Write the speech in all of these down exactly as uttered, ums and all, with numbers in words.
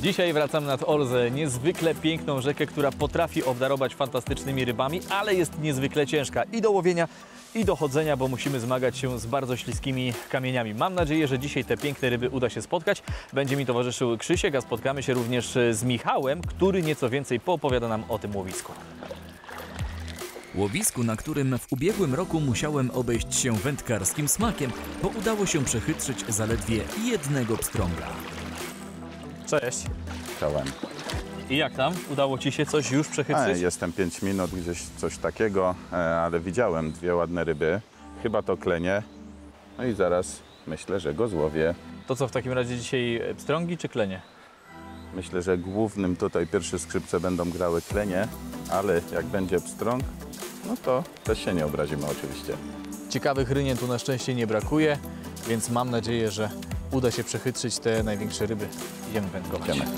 Dzisiaj wracam nad Olzę, niezwykle piękną rzekę, która potrafi obdarować fantastycznymi rybami, ale jest niezwykle ciężka i do łowienia, i do chodzenia, bo musimy zmagać się z bardzo śliskimi kamieniami. Mam nadzieję, że dzisiaj te piękne ryby uda się spotkać. Będzie mi towarzyszył Krzysiek, a spotkamy się również z Michałem, który nieco więcej poopowiada nam o tym łowisku. Łowisku, na którym w ubiegłym roku musiałem obejść się wędkarskim smakiem, bo udało się przechytrzyć zaledwie jednego pstrąga. Cześć. Czołem. I jak tam? Udało Ci się coś już przechytrzyć? A, jestem pięć minut, gdzieś coś takiego, ale widziałem dwie ładne ryby. Chyba to klenie. No i zaraz myślę, że go złowię. To co w takim razie dzisiaj, pstrągi czy klenie? Myślę, że głównym tutaj pierwsze skrzypce będą grały klenie, ale jak będzie pstrąg, no to też się nie obrazimy oczywiście. Ciekawych rynien tu na szczęście nie brakuje, więc mam nadzieję, że uda się przechytrzyć te największe ryby. Idziemy wędkować. Idziemy.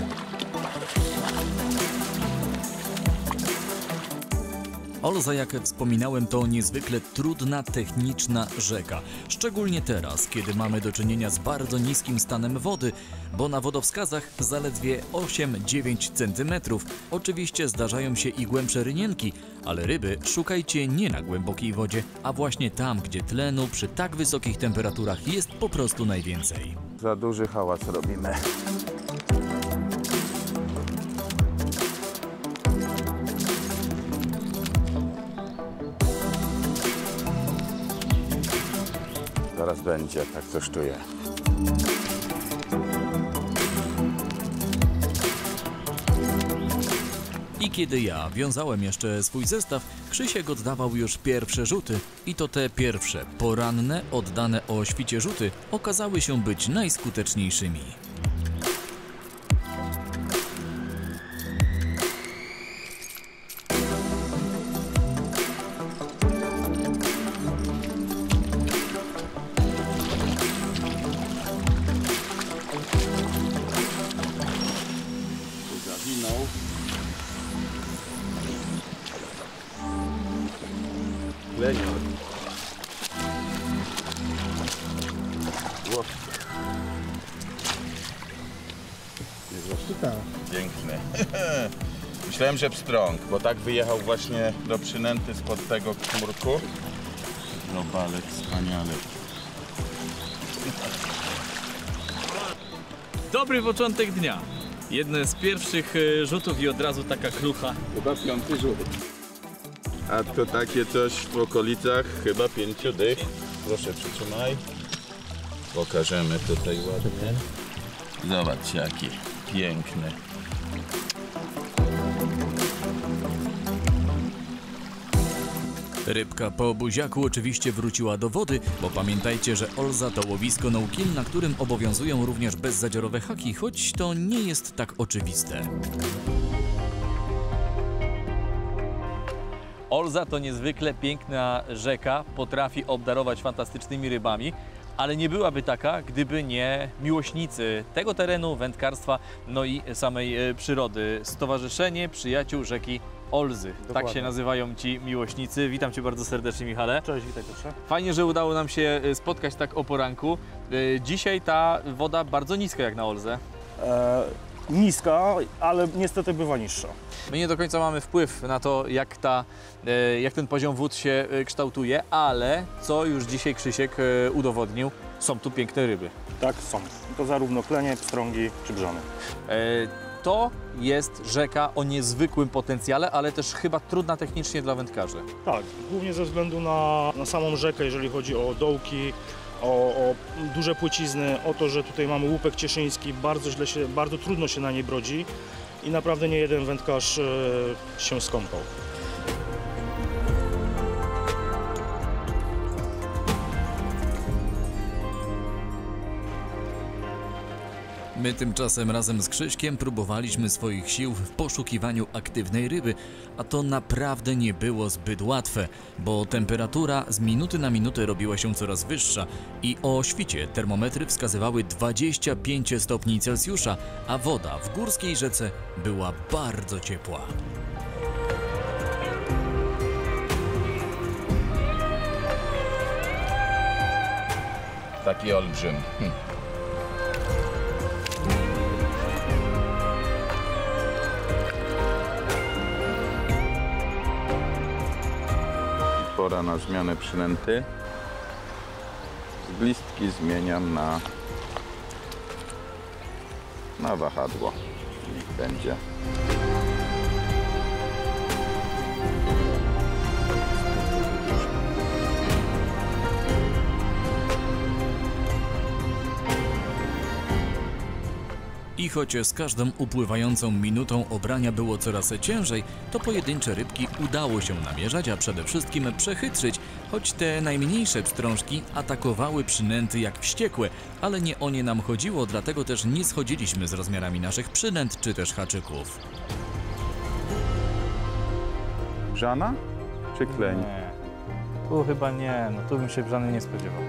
Olza, jak wspominałem, to niezwykle trudna, techniczna rzeka. Szczególnie teraz, kiedy mamy do czynienia z bardzo niskim stanem wody, bo na wodowskazach zaledwie osiem dziewięć centymetrów. Oczywiście zdarzają się i głębsze rynienki, ale ryby szukajcie nie na głębokiej wodzie, a właśnie tam, gdzie tlenu przy tak wysokich temperaturach jest po prostu najwięcej. Za duży hałas robimy. Zaraz będzie, tak coś czuję. I kiedy ja wiązałem jeszcze swój zestaw, Krzysiek oddawał już pierwsze rzuty. I to te pierwsze, poranne, oddane o świcie rzuty okazały się być najskuteczniejszymi. Zawinął. Lenior. Ło. Piękny. Myślałem, że pstrąg, bo tak wyjechał właśnie do przynęty spod tego knurku. Robalek wspaniały. Dobry początek dnia. Jedne z pierwszych rzutów i od razu taka krucha. Chyba piąty rzut. A to takie coś w okolicach chyba pięciu dych. Proszę, przytrzymaj. Pokażemy tutaj ładnie. Zobacz jaki piękny. Rybka po buziaku oczywiście wróciła do wody, bo pamiętajcie, że Olza to łowisko no-kill, na którym obowiązują również bezzadziorowe haki, choć to nie jest tak oczywiste. Olza to niezwykle piękna rzeka, potrafi obdarować fantastycznymi rybami, ale nie byłaby taka, gdyby nie miłośnicy tego terenu, wędkarstwa, no i samej przyrody. Stowarzyszenie Przyjaciół Rzeki Olzy. Dokładnie. Tak się nazywają ci miłośnicy. Witam Cię bardzo serdecznie, Michale. Cześć, witaj proszę. Fajnie, że udało nam się spotkać tak o poranku. Dzisiaj ta woda bardzo niska jak na Olzę. E, niska, ale niestety bywa niższa. My nie do końca mamy wpływ na to, jak, ta, jak ten poziom wód się kształtuje, ale co już dzisiaj Krzysiek udowodnił, są tu piękne ryby. Tak, są. To zarówno klenie, pstrągi czy brzony. To jest rzeka o niezwykłym potencjale, ale też chyba trudna technicznie dla wędkarzy. Tak, głównie ze względu na, na samą rzekę, jeżeli chodzi o dołki, o, o duże płycizny, o to, że tutaj mamy łupek cieszyński, bardzo źle się, bardzo trudno się na niej brodzi i naprawdę nie jeden wędkarz e, się skąpał. My tymczasem razem z Krzyśkiem próbowaliśmy swoich sił w poszukiwaniu aktywnej ryby, a to naprawdę nie było zbyt łatwe, bo temperatura z minuty na minutę robiła się coraz wyższa i o świcie termometry wskazywały dwadzieścia pięć stopni Celsjusza, a woda w górskiej rzece była bardzo ciepła. Taki olbrzym. Hm. pora na zmianę przynęty. Z glistki zmieniam na, na wahadło. Niech będzie. I choć z każdą upływającą minutą obrania było coraz ciężej, to pojedyncze rybki udało się namierzać, a przede wszystkim przechytrzyć, choć te najmniejsze pstrążki atakowały przynęty jak wściekłe, ale nie o nie nam chodziło, dlatego też nie schodziliśmy z rozmiarami naszych przynęt czy też haczyków. Brzana czy kleń? Nie. Tu chyba nie, no tu bym się brzany nie spodziewał.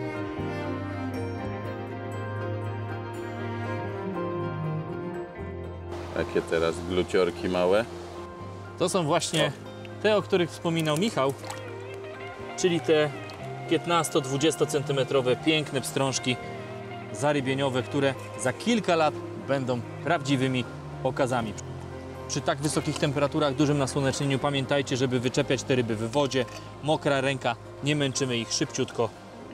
Takie teraz gluciorki małe. To są właśnie te, o których wspominał Michał, czyli te piętnasto-dwudziesto centymetrowe piękne pstrążki zarybieniowe, które za kilka lat będą prawdziwymi okazami. Przy tak wysokich temperaturach, dużym nasłonecznieniu pamiętajcie, żeby wyczepiać te ryby w wodzie. Mokra ręka, nie męczymy ich, szybciutko.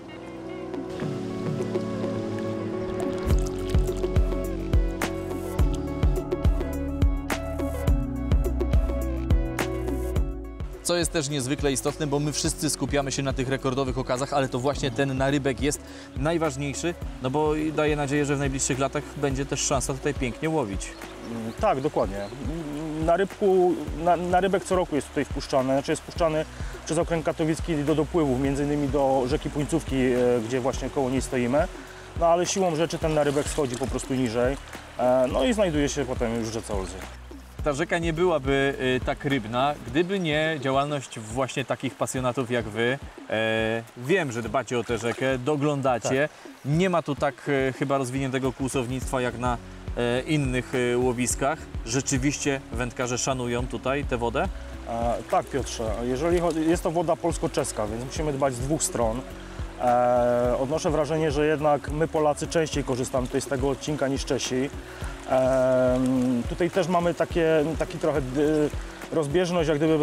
Co jest też niezwykle istotne, bo my wszyscy skupiamy się na tych rekordowych okazach, ale to właśnie ten narybek jest najważniejszy, no bo daje nadzieję, że w najbliższych latach będzie też szansa tutaj pięknie łowić. Tak, dokładnie. Na, rybku, na, na rybek co roku jest tutaj wpuszczany, znaczy jest wpuszczany przez okręg katowicki do dopływów, między innymi do rzeki Puńcówki, e, gdzie właśnie koło niej stoimy. No ale siłą rzeczy ten narybek schodzi po prostu niżej, e, no i znajduje się potem już w rzece Olzy. Ta rzeka nie byłaby y, tak rybna, gdyby nie działalność właśnie takich pasjonatów jak wy. E, wiem, że dbacie o tę rzekę, doglądacie. Tak. Nie ma tu tak y, chyba rozwiniętego kłusownictwa jak na y, innych y, łowiskach. Rzeczywiście wędkarze szanują tutaj tę wodę? E, tak, Piotrze, jeżeli chodzi, jest to woda polsko-czeska, więc musimy dbać z dwóch stron. E, odnoszę wrażenie, że jednak my Polacy częściej korzystamy tutaj z tego odcinka niż Czesi. E, tutaj też mamy takie, taki trochę rozbieżność jak gdyby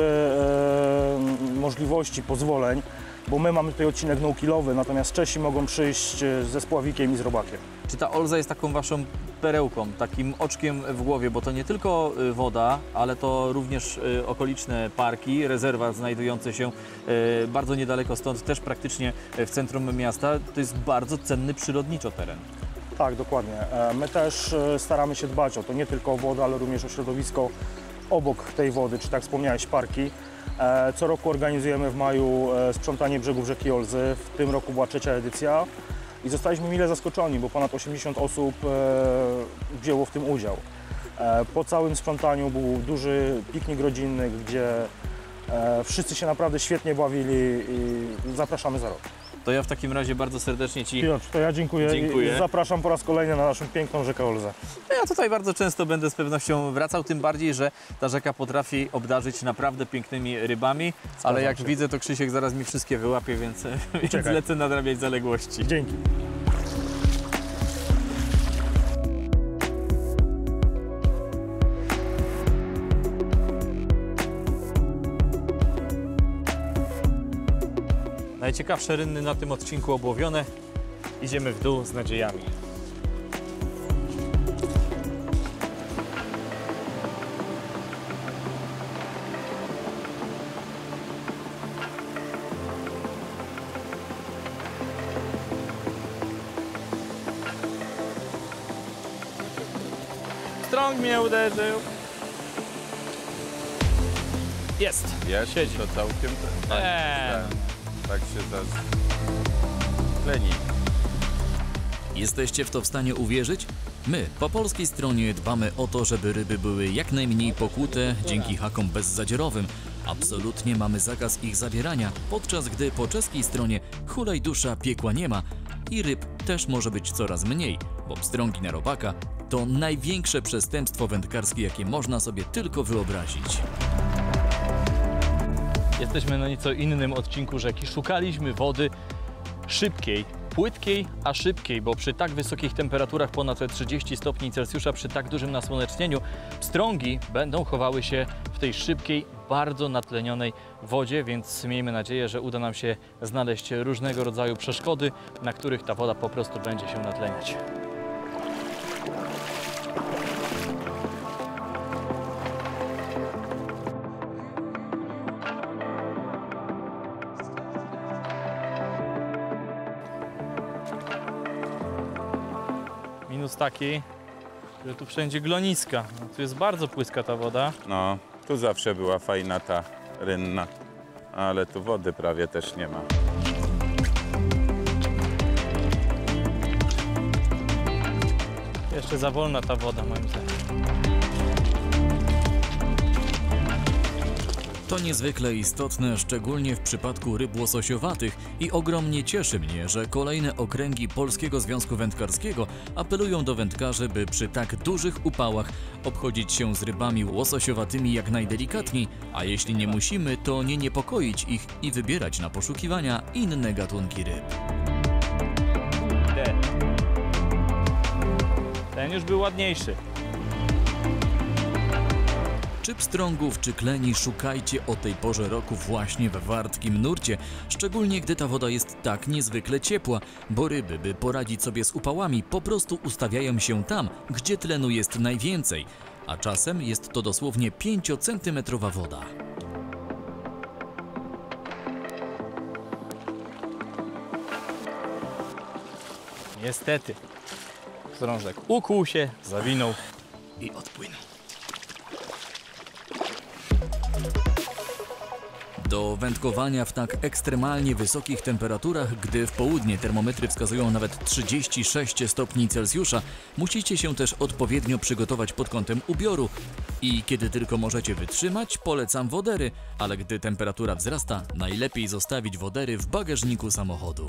e, możliwości, pozwoleń, bo my mamy tutaj odcinek no-killowy, natomiast Czesi mogą przyjść ze spławikiem i z robakiem. Czy ta Olza jest taką waszą perełką, takim oczkiem w głowie, bo to nie tylko woda, ale to również okoliczne parki, rezerwat znajdujący się bardzo niedaleko stąd, też praktycznie w centrum miasta. To jest bardzo cenny przyrodniczo teren. Tak, dokładnie. My też staramy się dbać o to, nie tylko o wodę, ale również o środowisko obok tej wody, czy tak wspomniałeś, parki. Co roku organizujemy w maju sprzątanie brzegów rzeki Olzy. W tym roku była trzecia edycja i zostaliśmy mile zaskoczeni, bo ponad osiemdziesiąt osób wzięło w tym udział. Po całym sprzątaniu był duży piknik rodzinny, gdzie wszyscy się naprawdę świetnie bawili i zapraszamy za rok. To ja w takim razie bardzo serdecznie Ci Piotr, to ja dziękuję, dziękuję. I zapraszam po raz kolejny na naszą piękną rzekę Olzę. Ja tutaj bardzo często będę z pewnością wracał, tym bardziej, że ta rzeka potrafi obdarzyć naprawdę pięknymi rybami, Zgadzam ale jak się. widzę, to Krzysiek zaraz mi wszystkie wyłapie, więc, więc lecę nadrabiać zaległości. Dzięki. Najciekawsze rynny na tym odcinku obłowione. Idziemy w dół z nadziejami. Strąg mnie uderzył. Jest. Jest? Siedzi. To całkiem... Tak, Eee. tak się zatleni. Jesteście w to w stanie uwierzyć? My, po polskiej stronie, dbamy o to, żeby ryby były jak najmniej pokute dzięki hakom bezzadzierowym. Absolutnie mamy zakaz ich zabierania, podczas gdy po czeskiej stronie hulaj dusza, piekła nie ma i ryb też może być coraz mniej, bo pstrągi na robaka to największe przestępstwo wędkarskie, jakie można sobie tylko wyobrazić. Jesteśmy na nieco innym odcinku rzeki. Szukaliśmy wody szybkiej, płytkiej, a szybkiej, bo przy tak wysokich temperaturach ponad trzydzieści stopni Celsjusza, przy tak dużym nasłonecznieniu, pstrągi będą chowały się w tej szybkiej, bardzo natlenionej wodzie, więc miejmy nadzieję, że uda nam się znaleźć różnego rodzaju przeszkody, na których ta woda po prostu będzie się natleniać. Minus taki, że tu wszędzie gloniska. No, tu jest bardzo płyska ta woda. No, tu zawsze była fajna ta rynna, ale tu wody prawie też nie ma. Jeszcze za wolna ta woda, moim zdaniem. To niezwykle istotne, szczególnie w przypadku ryb łososiowatych i ogromnie cieszy mnie, że kolejne okręgi Polskiego Związku Wędkarskiego apelują do wędkarzy, by przy tak dużych upałach obchodzić się z rybami łososiowatymi jak najdelikatniej, a jeśli nie musimy, to nie niepokoić ich i wybierać na poszukiwania inne gatunki ryb. Ten. Ten już był ładniejszy. Czy pstrągów, czy kleni szukajcie o tej porze roku właśnie we wartkim nurcie, szczególnie gdy ta woda jest tak niezwykle ciepła, bo ryby, by poradzić sobie z upałami, po prostu ustawiają się tam, gdzie tlenu jest najwięcej, a czasem jest to dosłownie pięciocentymetrowa woda. Niestety. Pstrążek ukłuł się, zawinął i odpłynął. Do wędkowania w tak ekstremalnie wysokich temperaturach, gdy w południe termometry wskazują nawet trzydzieści sześć stopni Celsjusza, musicie się też odpowiednio przygotować pod kątem ubioru. I kiedy tylko możecie wytrzymać, polecam wodery, ale gdy temperatura wzrasta, najlepiej zostawić wodery w bagażniku samochodu.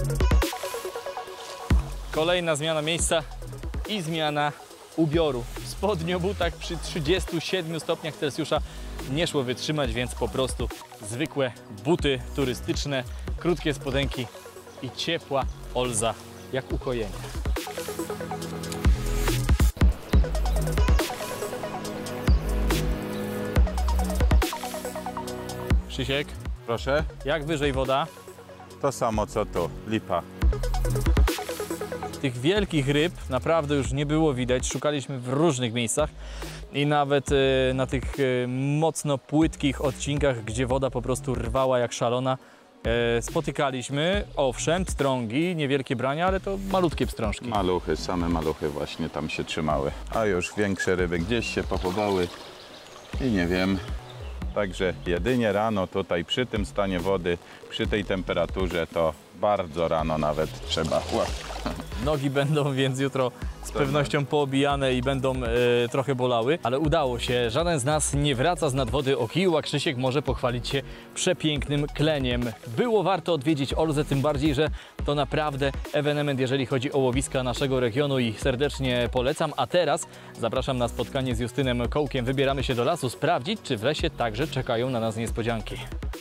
Kolejna zmiana miejsca i zmiana ubioru. W spodniobutach przy trzydziestu siedmiu stopniach Celsjusza nie szło wytrzymać, więc po prostu zwykłe buty turystyczne, krótkie spodenki i ciepła olza jak ukojenie. Krzysiek, Proszę? jak wyżej woda? To samo co tu, lipa. Tych wielkich ryb naprawdę już nie było widać. Szukaliśmy w różnych miejscach i nawet e, na tych e, mocno płytkich odcinkach, gdzie woda po prostu rwała jak szalona, e, spotykaliśmy, owszem, pstrągi, niewielkie brania, ale to malutkie pstrążki. Maluchy, same maluchy właśnie tam się trzymały. A już większe ryby gdzieś się pochowały i nie wiem. Także jedynie rano tutaj przy tym stanie wody, przy tej temperaturze to bardzo rano nawet trzeba. Ła. Nogi będą więc jutro z pewnością poobijane i będą e, trochę bolały, ale udało się. Żaden z nas nie wraca z nadwody o kiju, a Krzysiek może pochwalić się przepięknym kleniem. Było warto odwiedzić Olzę, tym bardziej, że to naprawdę ewenement, jeżeli chodzi o łowiska naszego regionu i serdecznie polecam. A teraz zapraszam na spotkanie z Justynem Kołkiem. Wybieramy się do lasu sprawdzić, czy w lesie także czekają na nas niespodzianki.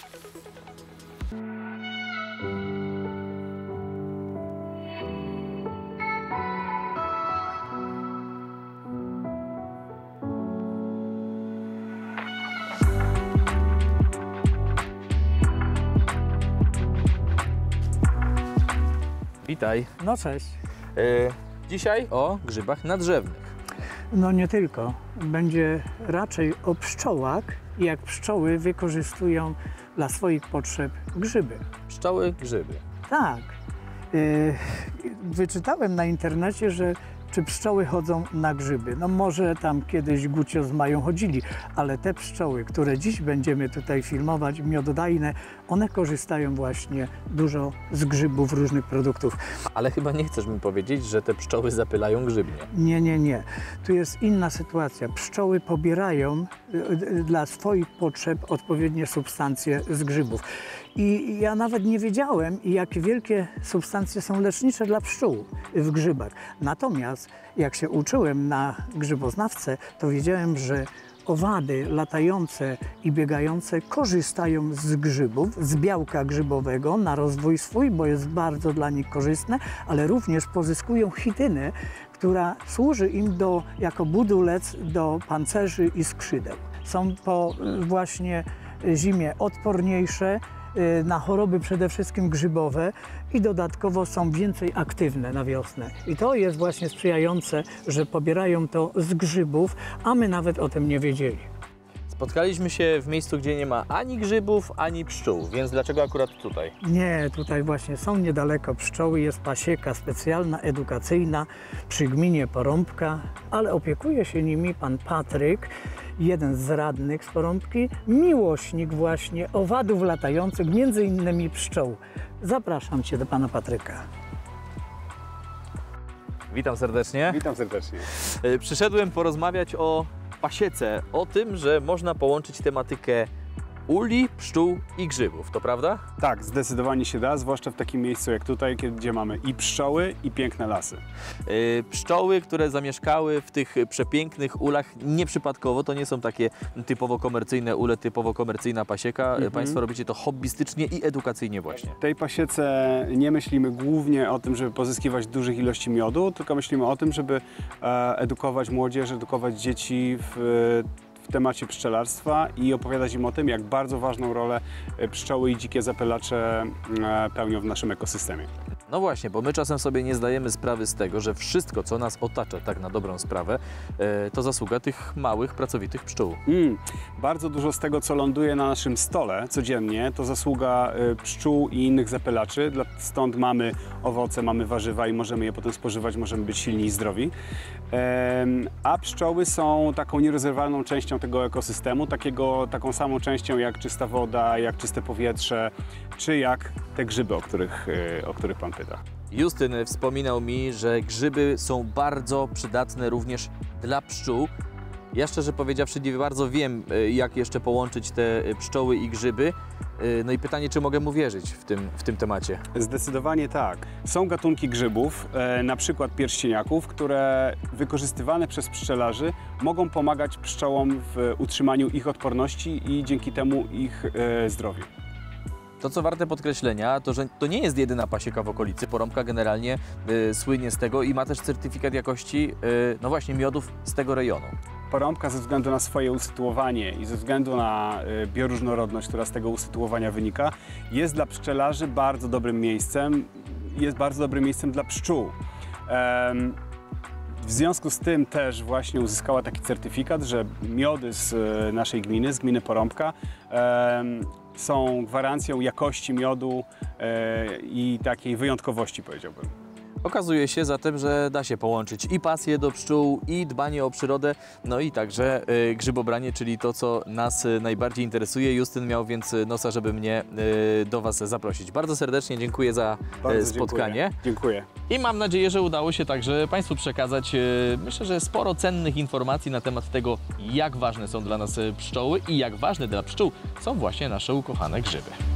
Witaj. No cześć. E, dzisiaj o grzybach nadrzewnych. No nie tylko. Będzie raczej o pszczołach i jak pszczoły wykorzystują dla swoich potrzeb grzyby. Pszczoły, grzyby. Tak. Yy, wyczytałem na internecie, że czy pszczoły chodzą na grzyby. No może tam kiedyś Gucio z Mają chodzili, ale te pszczoły, które dziś będziemy tutaj filmować, miododajne, one korzystają właśnie dużo z grzybów, różnych produktów. Ale chyba nie chcesz mi powiedzieć, że te pszczoły zapylają grzybnie. Nie, nie, nie. Tu jest inna sytuacja. Pszczoły pobierają y, dla swoich potrzeb odpowiednie substancje z grzybów. I ja nawet nie wiedziałem, jakie wielkie substancje są lecznicze dla pszczół w grzybach. Natomiast jak się uczyłem na grzyboznawce, to wiedziałem, że owady latające i biegające korzystają z grzybów, z białka grzybowego na rozwój swój, bo jest bardzo dla nich korzystne, ale również pozyskują chitynę, która służy im do, jako budulec do pancerzy i skrzydeł. są po y, właśnie zimie odporniejsze y, na choroby przede wszystkim grzybowe i dodatkowo są więcej aktywne na wiosnę. I to jest właśnie sprzyjające, że pobierają to z grzybów, a my nawet o tym nie wiedzieli. Spotkaliśmy się w miejscu, gdzie nie ma ani grzybów, ani pszczół, więc dlaczego akurat tutaj? Nie, tutaj właśnie są niedaleko pszczoły, jest pasieka specjalna, edukacyjna przy gminie Porąbka, ale opiekuje się nimi pan Patryk, jeden z radnych z Porąbki, miłośnik właśnie owadów latających, między innymi pszczół. Zapraszam Cię do pana Patryka. Witam serdecznie. Witam serdecznie. E, Przyszedłem porozmawiać o pasiece, o tym, że można połączyć tematykę uli, pszczół i grzybów, to prawda? Tak, zdecydowanie się da, zwłaszcza w takim miejscu jak tutaj, gdzie mamy i pszczoły, i piękne lasy. Yy, Pszczoły, które zamieszkały w tych przepięknych ulach nieprzypadkowo, to nie są takie typowo komercyjne ule, typowo komercyjna pasieka. Mhm. Państwo robicie to hobbystycznie i edukacyjnie właśnie. W tej pasiece nie myślimy głównie o tym, żeby pozyskiwać dużych ilości miodu, tylko myślimy o tym, żeby e, edukować młodzież, edukować dzieci w w temacie pszczelarstwa i opowiadać im o tym, jak bardzo ważną rolę pszczoły i dzikie zapylacze pełnią w naszym ekosystemie. No właśnie, bo my czasem sobie nie zdajemy sprawy z tego, że wszystko, co nas otacza tak na dobrą sprawę, e, to zasługa tych małych, pracowitych pszczół. Mm, bardzo dużo z tego, co ląduje na naszym stole codziennie, to zasługa y, pszczół i innych zapylaczy, dla, stąd mamy owoce, mamy warzywa i możemy je potem spożywać, możemy być silni i zdrowi. Ehm, a pszczoły są taką nierozerwalną częścią tego ekosystemu, takiego, taką samą częścią jak czysta woda, jak czyste powietrze, czy jak te grzyby, o których, y, o których Pan pyta. Justyn wspominał mi, że grzyby są bardzo przydatne również dla pszczół. Ja szczerze powiedziawszy nie bardzo wiem, jak jeszcze połączyć te pszczoły i grzyby. No i pytanie, czy mogę mu wierzyć w tym, w tym temacie? Zdecydowanie tak. Są gatunki grzybów, e, na przykład pierścieniaków, które wykorzystywane przez pszczelarzy mogą pomagać pszczołom w utrzymaniu ich odporności i dzięki temu ich e, zdrowiu. To, co warte podkreślenia, to że to nie jest jedyna pasieka w okolicy. Porąbka generalnie y, słynie z tego i ma też certyfikat jakości, y, no właśnie, miodów z tego rejonu. Porąbka ze względu na swoje usytuowanie i ze względu na y, bioróżnorodność, która z tego usytuowania wynika, jest dla pszczelarzy bardzo dobrym miejscem, jest bardzo dobrym miejscem dla pszczół. Em, W związku z tym też właśnie uzyskała taki certyfikat, że miody z y, naszej gminy, z gminy Porąbka, em, są gwarancją jakości miodu e, i takiej wyjątkowości, powiedziałbym. Okazuje się zatem, że da się połączyć i pasję do pszczół, i dbanie o przyrodę, no i także y, grzybobranie, czyli to, co nas y, najbardziej interesuje. Justyn miał więc nosa, żeby mnie y, do Was zaprosić. Bardzo serdecznie dziękuję za Bardzo y, spotkanie. Dziękuję. dziękuję. I mam nadzieję, że udało się także Państwu przekazać, y, myślę, że sporo cennych informacji na temat tego, jak ważne są dla nas y, pszczoły i jak ważne dla pszczół są właśnie nasze ukochane grzyby.